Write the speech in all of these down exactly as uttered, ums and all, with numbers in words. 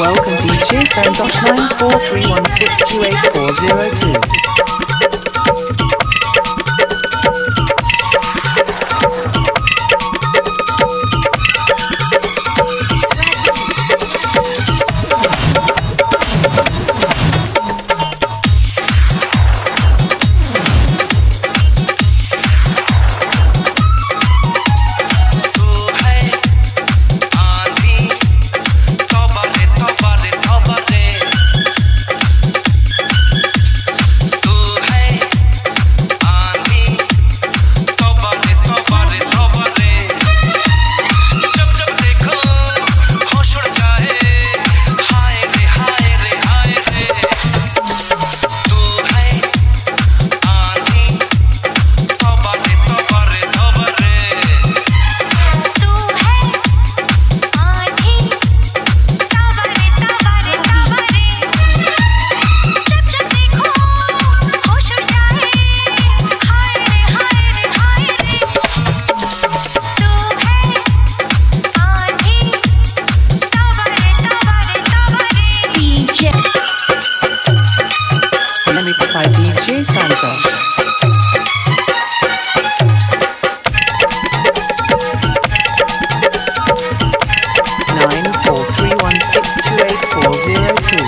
Welcome D J Santosh nine four three one six two eight four zero two. By D J Santosh. nine four three one six two eight four zero two.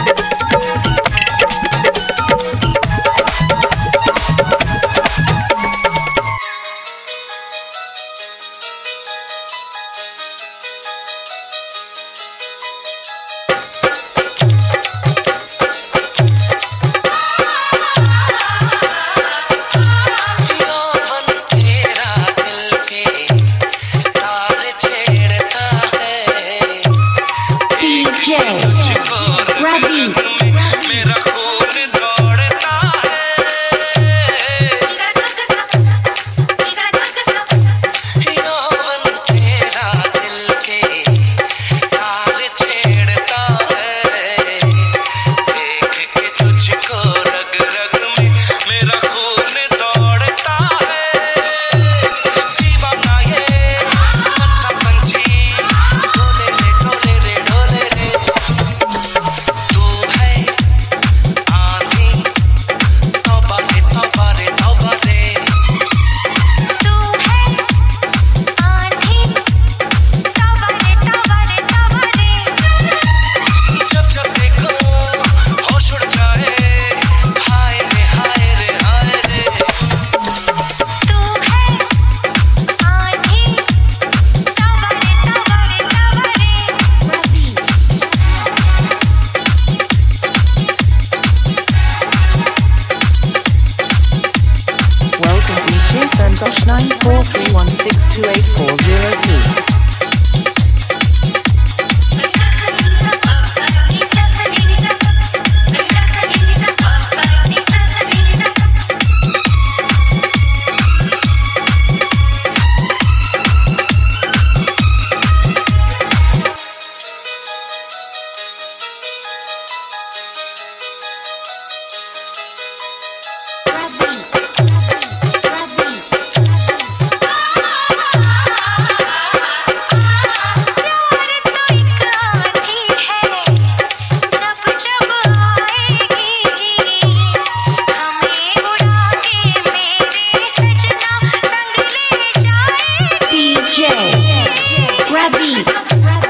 Santosh nine four three one six two eight four zero two. D J Ravi